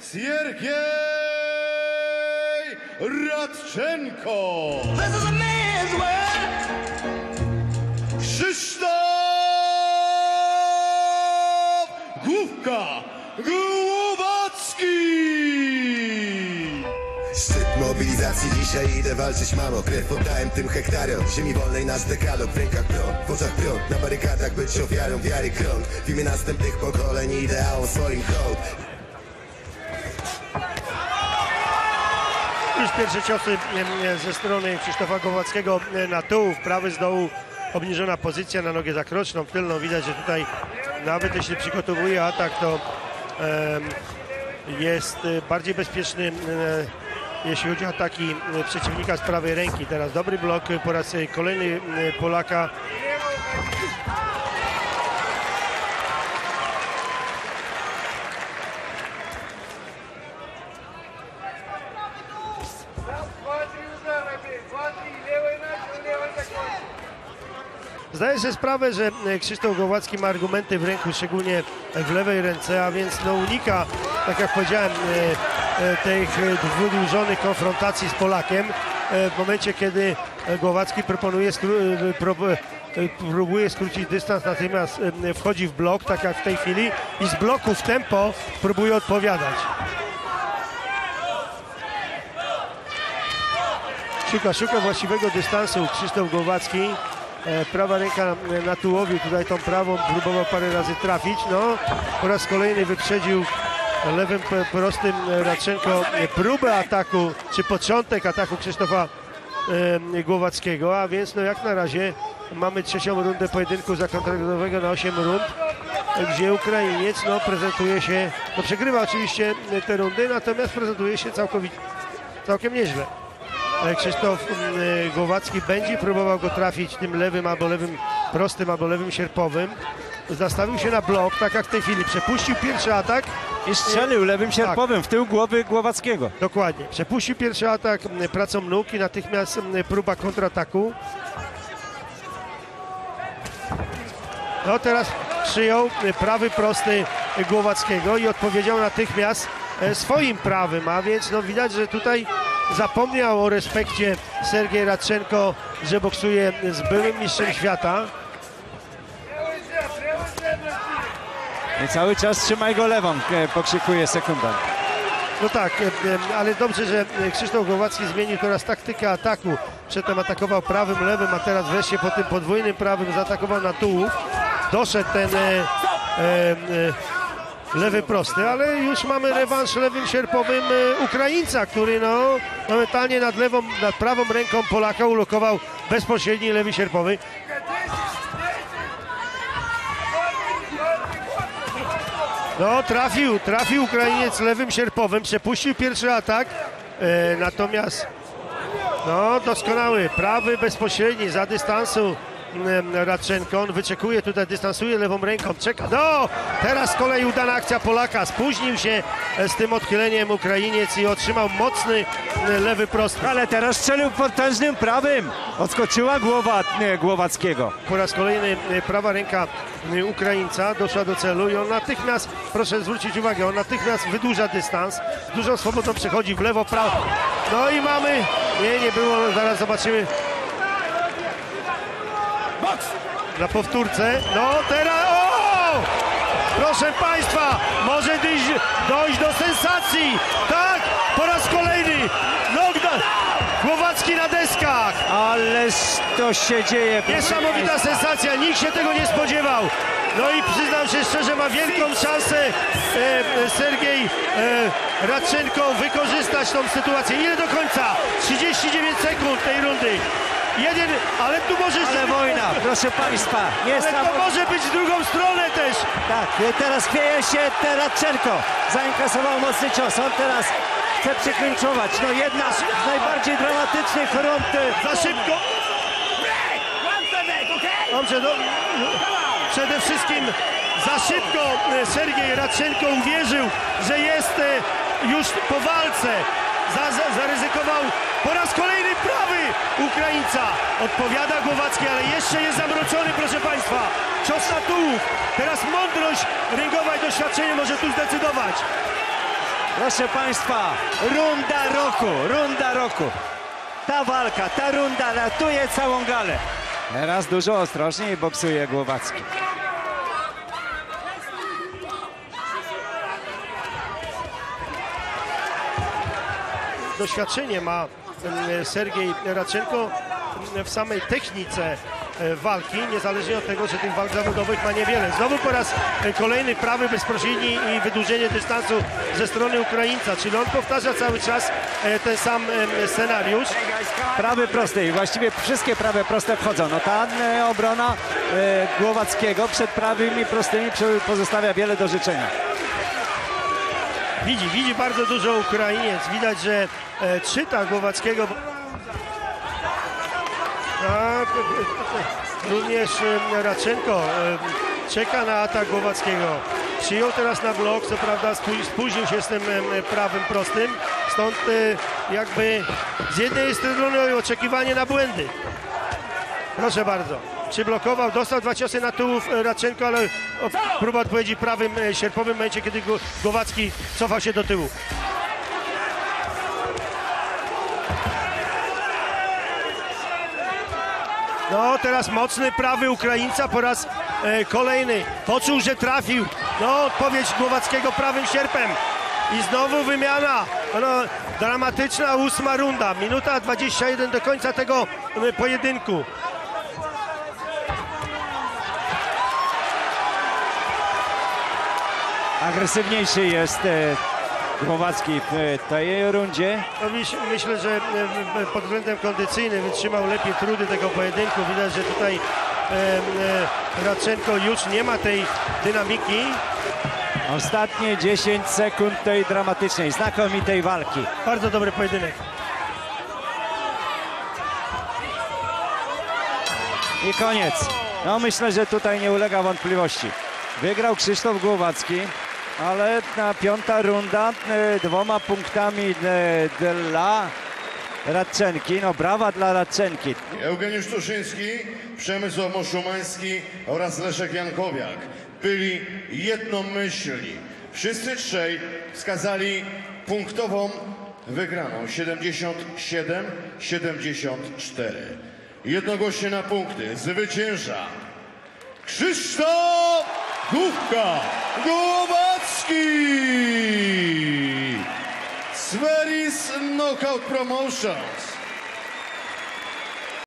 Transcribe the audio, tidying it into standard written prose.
Sergiej Radczenko. This is a man's world. Krzysztof Główka Głowacki. Szczyt mobilizacji, dzisiaj idę walczyć, mamo. Krew oddałem tym hektarom ziemi wolnej, nasz dekalog. W rękach prąd, w oczach prąd, na barykadach być ofiarą wiary krąg. W imię następnych pokoleń ideałom swoim hołd. Już pierwsze ciosy ze strony Krzysztofa Głowackiego na tułów, prawy z dołu, obniżona pozycja na nogę zakroczną, tylną. Widać, że tutaj nawet jeśli przygotowuje atak, to jest bardziej bezpieczny, jeśli chodzi o ataki przeciwnika z prawej ręki. Teraz dobry blok po raz kolejny Polaka. Zdaję sobie sprawę, że Krzysztof Głowacki ma argumenty w ręku, szczególnie w lewej ręce, a więc no unika, tak jak powiedziałem, tych wydłużonych konfrontacji z Polakiem. W momencie, kiedy Głowacki próbuje skrócić dystans, natomiast wchodzi w blok, tak jak w tej chwili, i z bloku w tempo próbuje odpowiadać. Szuka właściwego dystansu Krzysztof Głowacki. Prawa ręka na tułowiu, tutaj tą prawą próbował parę razy trafić. No, po raz kolejny wyprzedził lewym prostym Radczenko próbę ataku, czy początek ataku Krzysztofa Głowackiego, a więc no jak na razie mamy trzecią rundę pojedynku zakontraktowego na 8 rund, gdzie Ukrainiec no prezentuje się, no przegrywa oczywiście te rundy, natomiast prezentuje się całkiem nieźle. Krzysztof Głowacki będzie próbował go trafić tym lewym albo lewym prostym, albo lewym sierpowym. Zastawił się na blok, tak jak w tej chwili. Przepuścił pierwszy atak. I strzelił lewym sierpowym w tył głowy Głowackiego. Dokładnie. Przepuścił pierwszy atak pracą nóg i natychmiast próba kontrataku. No teraz przyjął prawy prosty Głowackiego i odpowiedział natychmiast swoim prawym, a więc no widać, że tutaj zapomniał o respekcie Sergiej Radczenko, że boksuje z byłym mistrzem świata. I cały czas trzymaj go lewą, pokrzykuje sekundant. No tak, ale dobrze, że Krzysztof Głowacki zmienił teraz taktykę ataku. Przedtem atakował prawym, lewym, a teraz wreszcie po tym podwójnym prawym zaatakował na tułów. Doszedł ten lewy prosty, ale już mamy rewanż lewym sierpowym Ukraińca, który no momentalnie nad prawą ręką Polaka ulokował bezpośredni lewy sierpowy. No trafił Ukrainiec lewym sierpowym, przepuścił pierwszy atak, natomiast no doskonały, prawy bezpośredni za dystansu Radczenko, on wyczekuje tutaj, dystansuje lewą ręką, czeka, no teraz z kolei udana akcja Polaka, spóźnił się z tym odchyleniem Ukrainiec i otrzymał mocny lewy prosty. Ale teraz strzelił potężnym prawym, odskoczyła głowa Głowackiego. Po raz kolejny prawa ręka Ukraińca doszła do celu i on natychmiast, proszę zwrócić uwagę, on natychmiast wydłuża dystans, z dużą swobodą przechodzi w lewo, prawo, no i mamy, nie było, zaraz zobaczymy. Na powtórce, no teraz, o! Proszę Państwa, może dojść do sensacji, tak, po raz kolejny, Głowacki na deskach. Ależ to się dzieje. Niesamowita sensacja, nikt się tego nie spodziewał. No i przyznam się szczerze, ma wielką szansę Sergiej Radczenko wykorzystać tą sytuację. Ile do końca? 39 sekund tej rundy. Ale tu może... Ale wojna, proszę Państwa. Ale to może być w drugą stronę też. Tak, teraz chwieje się Radczenko. Zainkasował mocny cios. On teraz chce przeklinczować. No jedna z najbardziej dramatycznych rund. Za szybko. Dobrze, no, przede wszystkim za szybko Sergiej Radczenko uwierzył, że jest już po walce. Zaryzykował po raz kolejny prawy Ukraińca. Odpowiada Głowacki, ale jeszcze jest zamroczony, proszę Państwa. Cios na tułów. Teraz mądrość ringowa i doświadczenie może tu zdecydować. Proszę Państwa, runda roku. Ta walka, ta runda ratuje całą galę. Teraz dużo ostrożniej boksuje Głowacki. Doświadczenie ma Sergiej Radczenko w samej technice walki, niezależnie od tego, że tych walk zawodowych ma niewiele. Znowu po raz kolejny prawy bezpośredni i wydłużenie dystansu ze strony Ukraińca, czyli on powtarza cały czas ten sam scenariusz. Prawy prosty i właściwie wszystkie prawe proste wchodzą. No ta obrona Głowackiego przed prawymi prostymi pozostawia wiele do życzenia. Widzi bardzo dużo Ukrainiec. Widać, że czyta Głowackiego. Również Radczenko czeka na atak Głowackiego. Przyjął teraz na blok, co prawda spóźnił się z tym prawym prostym. Stąd jakby z jednej strony oczekiwanie na błędy. Proszę bardzo. Przyblokował, dostał 2 ciosy na tułów Radczenko, ale próba odpowiedzi prawym sierpowym w momencie, kiedy Głowacki cofał się do tyłu. No teraz mocny prawy Ukraińca po raz kolejny. Poczuł, że trafił. No odpowiedź Głowackiego prawym sierpem. I znowu wymiana. No, dramatyczna 8. runda. Minuta 21 do końca tego pojedynku. Agresywniejszy jest Głowacki w tej rundzie. No, myślę, że pod względem kondycyjnym wytrzymał lepiej trudy tego pojedynku. Widać, że tutaj Radczenko już nie ma tej dynamiki. Ostatnie 10 sekund tej dramatycznej, znakomitej walki. Bardzo dobry pojedynek. I koniec. No myślę, że tutaj nie ulega wątpliwości. Wygrał Krzysztof Głowacki, ale na 5. runda 2 punktami dla Radczenki. No brawa dla Radczenki. Eugeniusz Tuszyński, Przemysław Moszumański oraz Leszek Jankowiak byli jednomyślni. Wszyscy trzej wskazali punktową wygraną 77-74. Jednogłośnie na punkty zwycięża Krzysztof Główka Głowacki! Sferis Knockout Promotions.